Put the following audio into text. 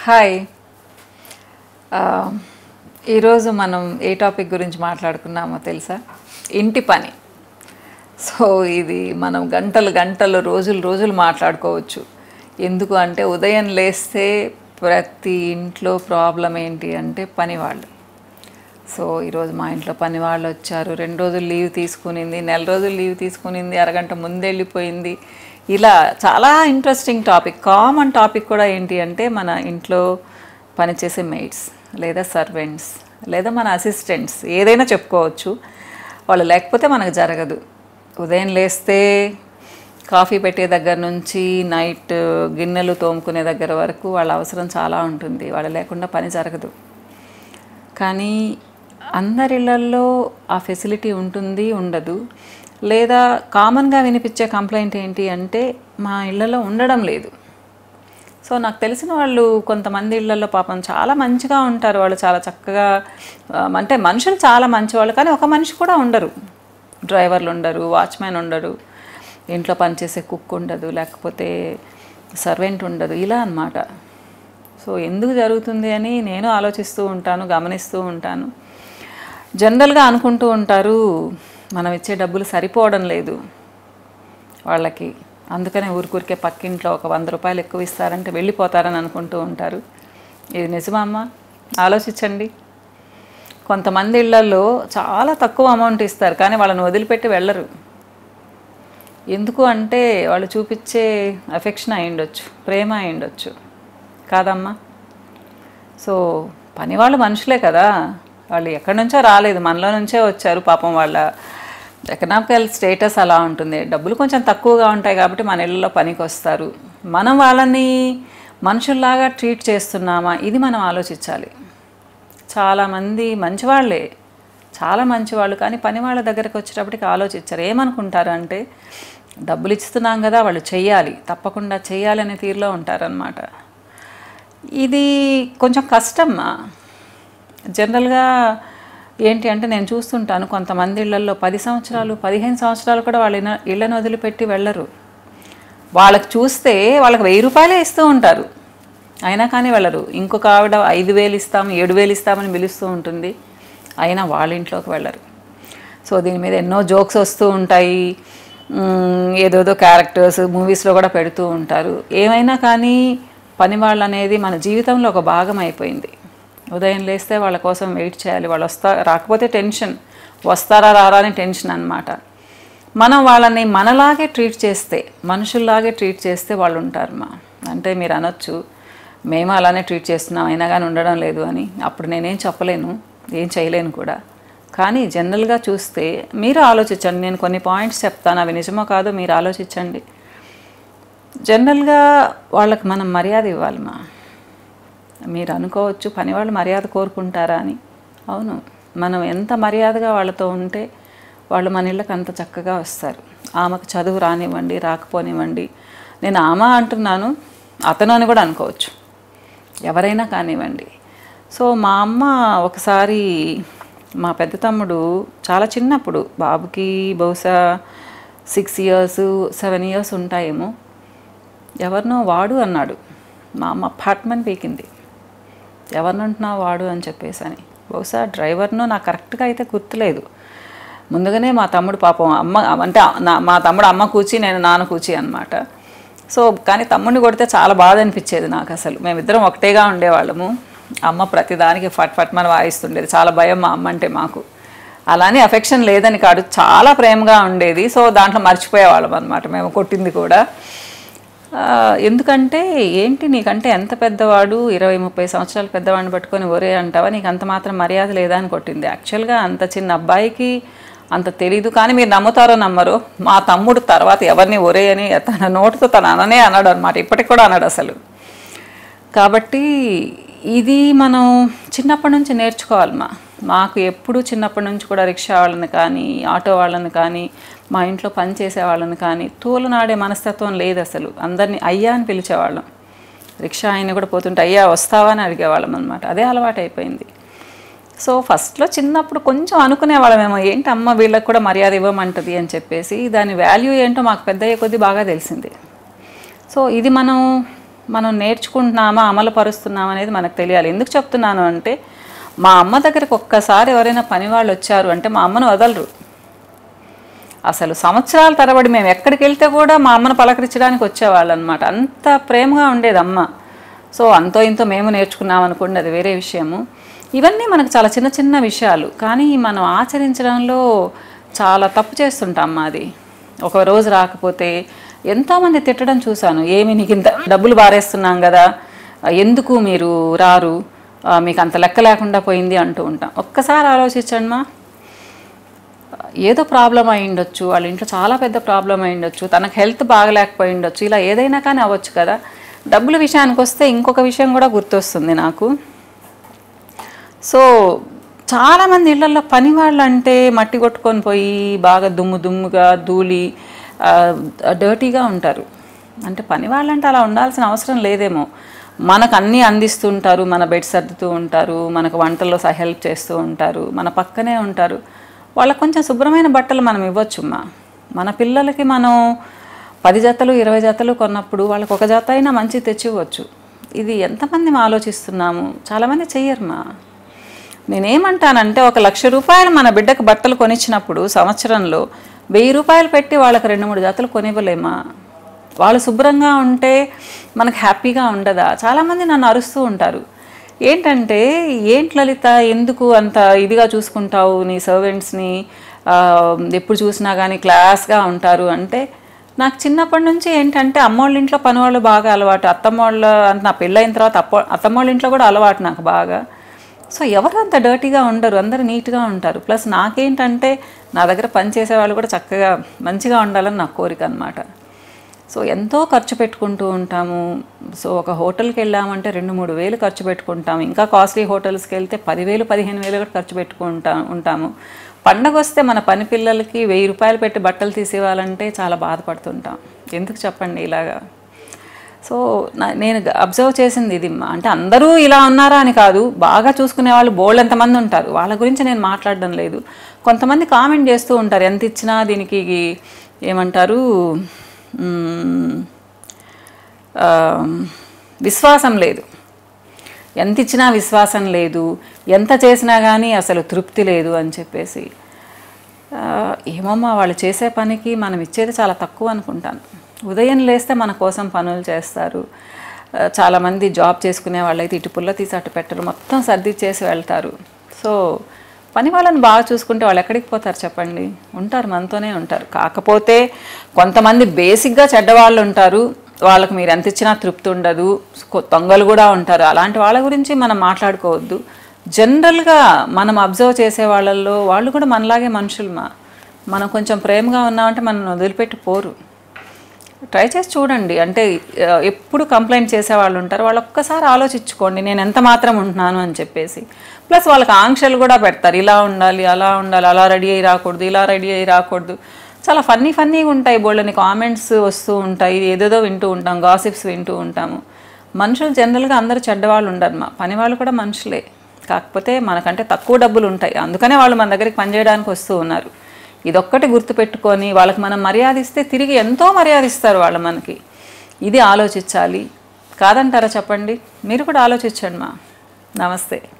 Hi. ఈరోజు మనం ఏ topic గురించి మాట్లాడుకున్నామో తెలుసా? ఇంటి పని. సో ఇది మనం గంటలు గంటలు రోజులు మాట్లాడుకోవచ్చు. ఎందుకు అంటే ఉదయం లేస్తే ప్రతి ఇంట్లో ప్రాబ్లం ఏంటి అంటే పనివాళ్ళు. సో ఈరోజు మా ఇంట్లో పనివాళ్ళు వచ్చారు, 2 రోజులు లీవ్ తీసుకునింది, నెల రోజులు లీవ్ తీసుకునింది, అరగంట ముందు వెళ్ళిపోయింది. ఇలా చాలా ఇంట్రెస్టింగ్ టాపిక్. కామన్ టాపిక్ కూడా ఏంటి అంటే మన ఇంట్లో పనిచేసే మెయిడ్స్ లేదా సర్వెంట్స్ లేదా మన అసిస్టెంట్స్ ఏదైనా చెప్పుకోవచ్చు. వాళ్ళు లేకపోతే మనకు జరగదు. ఉదయం లేస్తే కాఫీ పెట్టే దగ్గర నుంచి నైట్ గిన్నెలు తోముకునే దగ్గర వరకు వాళ్ళ అవసరం చాలా ఉంటుంది. వాళ్ళు లేకుండా పని జరగదు. కానీ అందరిళ్ళల్లో ఆ ఫెసిలిటీ ఉంటుంది, ఉండదు. లేదా కామన్గా వినిపించే కంప్లైంట్ ఏంటి అంటే మా ఇళ్ళలో ఉండడం లేదు. సో నాకు తెలిసిన వాళ్ళు కొంతమంది ఇళ్ళల్లో పాపం చాలా మంచిగా ఉంటారు. వాళ్ళు చాలా చక్కగా, అంటే మనుషులు చాలా మంచివాళ్ళు, కానీ ఒక మనిషి కూడా ఉండరు. డ్రైవర్లు ఉండరు, వాచ్మెన్ ఉండరు, ఇంట్లో పనిచేసే కుక్ ఉండదు, లేకపోతే సర్వెంట్ ఉండదు, ఇలా అన్నమాట. సో ఎందుకు జరుగుతుంది అని నేను ఆలోచిస్తూ ఉంటాను, గమనిస్తూ ఉంటాను. జనరల్గా అనుకుంటూ ఉంటారు మనం ఇచ్చే డబ్బులు సరిపోవడం లేదు వాళ్ళకి, అందుకనే ఊరికే పక్కింట్లో ఒక 100 రూపాయలు ఎక్కువ ఇస్తారంటే వెళ్ళిపోతారని అనుకుంటూ ఉంటారు. ఇది నిజమా అమ్మ? ఆలోచించండి. కొంతమంది ఇళ్లలో చాలా తక్కువ అమౌంట్ ఇస్తారు, కానీ వాళ్ళని వదిలిపెట్టి వెళ్ళరు. ఎందుకు అంటే వాళ్ళు చూపించే అఫెక్షన్ అయి ఉండొచ్చు, ప్రేమ అయి ఉండొచ్చు, కాదమ్మా? సో పనివాళ్ళు మనుషులే కదా, వాళ్ళు ఎక్కడి నుంచో రాలేదు, మనలో నుంచే వచ్చారు. పాపం వాళ్ళ ఎకనామికల్ స్టేటస్ అలా ఉంటుంది, డబ్బులు కొంచెం తక్కువగా ఉంటాయి కాబట్టి మన ఇళ్ళలో పనికి వస్తారు. మనం వాళ్ళని మనుషుల్లాగా ట్రీట్ చేస్తున్నామా, ఇది మనం ఆలోచించాలి. చాలామంది మంచివాళ్ళే, చాలా మంచివాళ్ళు, కానీ పని వాళ్ళ దగ్గరికి వచ్చేటప్పటికి ఆలోచించారు. ఏమనుకుంటారు అంటే డబ్బులు ఇస్తున్నాం కదా, వాళ్ళు చెయ్యాలి, తప్పకుండా చెయ్యాలి అనే తీరులో ఉంటారనమాట. ఇది కొంచెం కష్టమ్మా. జనరల్గా ఏంటి అంటే నేను చూస్తుంటాను కొంతమంది ఇళ్లలో 10 సంవత్సరాలు 15 సంవత్సరాలు కూడా వాళ్ళ ఇళ్ళను వదిలిపెట్టి వెళ్ళరు. వాళ్ళకి చూస్తే వాళ్ళకి 1000 రూపాయలే ఇస్తూ ఉంటారు, అయినా కానీ వెళ్ళరు. ఇంకొక ఆవిడ 5000 ఇస్తాము 7000 ఇస్తామని పిలుస్తూ ఉంటుంది, అయినా వాళ్ళ ఇంట్లోకి వెళ్ళరు. సో దీని మీద ఎన్నో జోక్స్ వస్తూ ఉంటాయి, ఏదోదో క్యారెక్టర్స్ మూవీస్లో కూడా పెడుతూ ఉంటారు. ఏమైనా కానీ పని వాళ్ళు అనేది మన జీవితంలో ఒక భాగం అయిపోయింది. ఉదయం లేస్తే వాళ్ళ కోసం వెయిట్ చేయాలి, వాళ్ళు రాకపోతే టెన్షన్, వస్తారా రారా అని టెన్షన్ అనమాట. మనం వాళ్ళని మనలాగే ట్రీట్ చేస్తే, మనుషుల్లాగే ట్రీట్ చేస్తే వాళ్ళు ఉంటారమ్మా. అంటే మీరు అనొచ్చు మేము అలానే ట్రీట్ చేస్తున్నాం అయినా కానీ ఉండడం లేదు అని. అప్పుడు నేనేం చెప్పలేను, ఏం చేయలేను కూడా. కానీ జనరల్గా చూస్తే మీరు ఆలోచించండి. నేను కొన్ని పాయింట్స్ చెప్తాను, అవి నిజమో కాదో మీరు ఆలోచించండి. జనరల్గా వాళ్ళకి మనం మర్యాద ఇవ్వాలమ్మా. మీరు అనుకోవచ్చు పనివాళ్ళు మర్యాద కోరుకుంటారా అని. అవును, మనం ఎంత మర్యాదగా వాళ్ళతో ఉంటే వాళ్ళు మన ఇళ్ళకి అంత చక్కగా వస్తారు. ఆమెకు చదువు రానివ్వండి, రాకపోనివ్వండి, నేను ఆమె అంటున్నాను, అతను అని కూడా అనుకోవచ్చు, ఎవరైనా కానివ్వండి. సో మా అమ్మ ఒకసారి, మా పెద్ద తమ్ముడు చాలా చిన్నప్పుడు, బాబుకి బహుశా 6 years 7 years ఉంటాయేమో, ఎవరినో వాడు అన్నాడు. మా అమ్మ అపార్ట్మెంట్ పీకింది, ఎవరినంటున్నావు వాడు అని చెప్పేసి అని. బహుశా డ్రైవర్ను, నాకు కరెక్ట్గా అయితే గుర్తులేదు. ముందుగానే మా తమ్ముడు పాపం అమ్మ అంటే మా తమ్ముడు అమ్మ కూచి, నేను నాన్న కూచి అనమాట. సో కానీ తమ్ముడిని కొడితే చాలా బాధ అనిపించేది నాకు. అసలు మేమిద్దరం ఒకటేగా ఉండేవాళ్ళము. అమ్మ ప్రతిదానికి ఫట్ మన వాయిస్తుండేది, చాలా భయం మా అమ్మ అంటే మాకు. అలానే అఫెక్షన్ లేదని కాదు, చాలా ప్రేమగా ఉండేది. సో దాంట్లో మర్చిపోయేవాళ్ళం అనమాట మేము కొట్టింది కూడా. ఎందుకంటే ఏంటి, నీకంటే ఎంత పెద్దవాడు, 20-30 సంవత్సరాలు పెద్దవాడిని పట్టుకొని ఒరే అంటావా, నీకు అంత మాత్రం మర్యాద లేదా అని కొట్టింది. యాక్చువల్గా అంత చిన్న అబ్బాయికి అంత తెలీదు. కానీ మీరు నమ్ముతారో నమ్మరో, మా తమ్ముడు తర్వాత ఎవరిని ఒరే అని తన నోటితో తను అననే అన్నాడు అనమాట. ఇప్పటికి కూడా అన్నాడు అసలు. కాబట్టి ఇది మనం చిన్నప్పటి నుంచి నేర్చుకోవాలమ్మా. మాకు ఎప్పుడు చిన్నప్పటి నుంచి కూడా రిక్షా వాళ్ళని కానీ, ఆటో వాళ్ళని కానీ, మా ఇంట్లో పని చేసే వాళ్ళని కానీ తోలునాడే మనస్తత్వం లేదు అసలు. అందరినీ అయ్యా అని పిలిచేవాళ్ళం. రిక్షా ఆయన కూడా పోతుంటే అయ్యా వస్తావా అని అడిగేవాళ్ళం అనమాట. అదే అలవాటు అయిపోయింది. సో ఫస్ట్లో చిన్నప్పుడు కొంచెం అనుకునేవాళ్ళమేమో, ఏంటి అమ్మ వీళ్ళకి కూడా మర్యాద ఇవ్వమంటది అని చెప్పేసి. దాని వాల్యూ ఏంటో మాకు పెద్ద అయ్యే కొద్దీ బాగా తెలిసింది. సో ఇది మనం మనం నేర్చుకుంటున్నామా అమలు పరుస్తున్నామా అనేది మనకు తెలియాలి. ఎందుకు చెప్తున్నాను అంటే మా అమ్మ దగ్గరికి ఒక్కసారి ఎవరైనా పని వాళ్ళు వచ్చారు అంటే మా అమ్మను వదలరు. అసలు సంవత్సరాల తరబడి మేము ఎక్కడికి వెళ్తే కూడా మా అమ్మను పలకరించడానికి వచ్చేవాళ్ళు అనమాట. అంత ప్రేమగా ఉండేది అమ్మ. సో అంతో ఇంతో మేము నేర్చుకున్నాం అనుకోండి, అది వేరే విషయము. ఇవన్నీ మనకు చాలా చిన్న చిన్న విషయాలు, కానీ మనం ఆచరించడంలో చాలా తప్పు చేస్తుంటాం. అది ఒక రోజు రాకపోతే ఎంతోమంది తిట్టడం చూశాను. ఏమి నీకు ఇంత డబ్బులు బారేస్తున్నాం కదా, ఎందుకు మీరు రారు, మీకు అంత లెక్క లేకుండా పోయింది అంటూ ఉంటాం. ఒక్కసారి ఆలోచించండి మా, ఏదో ప్రాబ్లం అయి ఉండొచ్చు, వాళ్ళ ఇంట్లో చాలా పెద్ద ప్రాబ్లం అయి ఉండొచ్చు, తనకు హెల్త్ బాగలేకపోయి ఉండొచ్చు, ఇలా ఏదైనా కానీ అవ్వచ్చు కదా. డబ్బుల విషయానికి వస్తే ఇంకొక విషయం కూడా గుర్తొస్తుంది నాకు. సో చాలామంది ఇళ్లలో పని వాళ్ళు అంటే మట్టి కొట్టుకొని పోయి బాగా దుమ్ముగా ధూళి డర్టీగా ఉంటారు. అంటే పని వాళ్ళంటే అలా ఉండాల్సిన అవసరం లేదేమో. మనకు అన్నీ అందిస్తుంటారు, మన బెడ్ సర్దుతూ ఉంటారు, మనకు వంటల్లో హెల్ప్ చేస్తూ ఉంటారు, మన పక్కనే ఉంటారు. వాళ్ళకు కొంచెం శుభ్రమైన బట్టలు మనం ఇవ్వచ్చు. మన పిల్లలకి మనం 10 జతలు 20 జతలు కొన్నప్పుడు వాళ్ళకి ఒక జత అయినా మంచి తెచ్చివ్వచ్చు. ఇది ఎంతమంది ఆలోచిస్తున్నాము? చాలామంది చెయ్యరు. నేనేమంటానంటే 1,00,000 రూపాయలు మన బిడ్డకు బట్టలు కొనిచ్చినప్పుడు సంవత్సరంలో 1000 రూపాయలు పెట్టి వాళ్ళకి 2-3 జతలు కొనివ్వలేమా? వాళ్ళు శుభ్రంగా ఉంటే మనకు హ్యాపీగా ఉండదా? చాలామంది నన్ను అరుస్తూ ఉంటారు. ఏంటంటే, ఏంటి లలిత, ఎందుకు అంత ఇదిగా చూసుకుంటావు నీ సర్వెంట్స్ని, ఎప్పుడు చూసినా కానీ క్లాస్గా ఉంటారు అంటే, నాకు చిన్నప్పటి నుంచి ఏంటంటే అమ్మోళ్ళ ఇంట్లో పనివాళ్ళు బాగా అలవాటు, అత్తమ్మోళ్ళ అంటే నా పెళ్ళైన తర్వాత అత్తమ్మోళ్ళ ఇంట్లో కూడా అలవాటు నాకు బాగా. సో ఎవరు అంత డర్టీగా ఉండరు, అందరూ నీట్గా ఉంటారు. ప్లస్ నాకేంటంటే నా దగ్గర పని చేసేవాళ్ళు కూడా చక్కగా మంచిగా ఉండాలని నా కోరిక అనమాట. సో ఎంతో ఖర్చు పెట్టుకుంటూ ఉంటాము. సో ఒక హోటల్కి వెళ్ళామంటే 2-3 వేలు ఖర్చు పెట్టుకుంటాము. ఇంకా కాస్ట్లీ హోటల్స్కి వెళ్తే 10,000 15,000 కూడా ఖర్చు ఉంటాము. పండగ వస్తే మన పని పిల్లలకి 1000 రూపాయలు పెట్టి బట్టలు తీసివ్వాలంటే చాలా బాధపడుతుంటాం. ఎందుకు చెప్పండి ఇలాగా? సో నేను అబ్జర్వ్ చేసింది ఇది. అంటే అందరూ ఇలా ఉన్నారా అని కాదు, బాగా చూసుకునే వాళ్ళు బోల్డ్ ఎంతమంది ఉంటారు. వాళ్ళ గురించి నేను మాట్లాడడం లేదు. కొంతమంది కామెంట్ చేస్తూ ఉంటారు, ఎంత ఇచ్చినా దీనికి ఏమంటారు, విశ్వాసం లేదు, ఎంత ఇచ్చినా విశ్వాసం లేదు, ఎంత చేసినా కానీ అసలు తృప్తి లేదు అని చెప్పేసి. ఏమమ్మా, వాళ్ళు చేసే పనికి మనం ఇచ్చేది చాలా తక్కువ అనుకుంటాను. ఉదయం లేస్తే మన కోసం పనులు చేస్తారు. చాలామంది జాబ్ చేసుకునే వాళ్ళైతే ఇటు పుల్ల తీసి అటు పెట్టరు, మొత్తం సర్ది చేసి వెళ్తారు. సో పని వాళ్ళని బాగా చూసుకుంటే వాళ్ళు ఎక్కడికి పోతారు చెప్పండి? ఉంటారు, మనతోనే ఉంటారు. కాకపోతే కొంతమంది బేసిక్గా చెడ్డవాళ్ళు ఉంటారు, వాళ్ళకి మీరు ఎంత ఇచ్చినా తృప్తి ఉండదు, దొంగలు కూడా ఉంటారు. అలాంటి వాళ్ళ గురించి మనం మాట్లాడుకోవద్దు. జనరల్గా మనం అబ్జర్వ్ చేసే వాళ్ళల్లో వాళ్ళు కూడా మనలాగే మనుషులు. మనం కొంచెం ప్రేమగా ఉన్నామంటే మనం వదిలిపెట్టి పోరు. ట్రై చేసి చూడండి. అంటే ఎప్పుడు కంప్లైంట్ చేసేవాళ్ళు ఉంటారు, వాళ్ళు ఒక్కసారి ఆలోచించుకోండి నేను ఎంత మాత్రం ఉంటున్నాను అని చెప్పేసి. ప్లస్ వాళ్ళకి ఆంక్షలు కూడా పెడతారు, ఇలా ఉండాలి, అలా ఉండాలి, అలా రెడీ అయ్యి రాకూడదు, ఇలా రెడీ అయ్యి రాకూడదు. చాలా ఫన్నీగా ఉంటాయి, బోళ్ళని కామెంట్స్ వస్తూ ఉంటాయి, ఏదేదో వింటూ ఉంటాం, గాసిప్స్ వింటూ ఉంటాము. మనుషులు జనరల్గా అందరూ చెడ్డవాళ్ళు ఉండరు. పని వాళ్ళు కూడా మనుషులే, కాకపోతే మనకంటే తక్కువ డబ్బులు ఉంటాయి, అందుకనే వాళ్ళు మన దగ్గరికి పనిచేయడానికి వస్తూ ఉన్నారు. ఇదొక్కటి గుర్తుపెట్టుకొని వాళ్ళకి మనం మర్యాద ఇస్తే తిరిగి ఎంతో మర్యాద ఇస్తారు వాళ్ళు మనకి. ఇది ఆలోచించాలి. కాదంటారా చెప్పండి? మీరు కూడా ఆలోచించండి. నమస్తే.